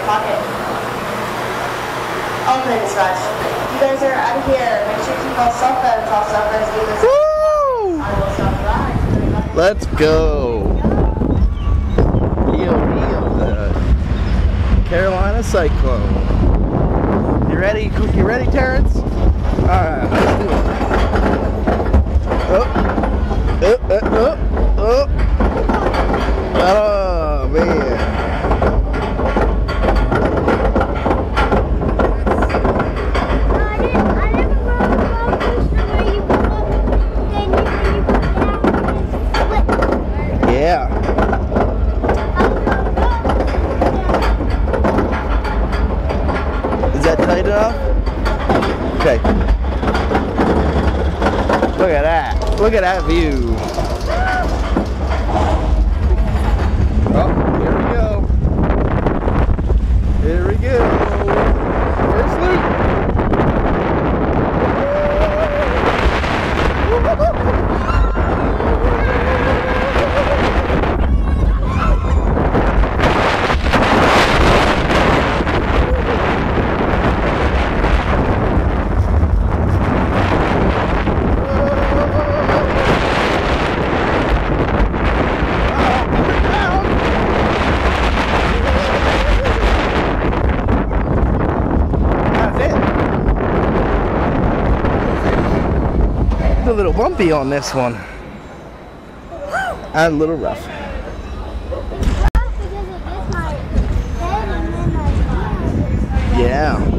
pocket. Oh goodness gosh. You guys are out of here. Make sure to keep all cell phones off cell phones. Woo! I will stop by. Let's go. The Carolina Cyclone. You ready? You ready, Terrence? Alright, let's do it. Oh, man. Yeah. Is that tight enough? Okay. Look at that. Look at that view. Oh, here we go. Here we go. First loop. A little bumpy on this one. And a little rough. Yeah.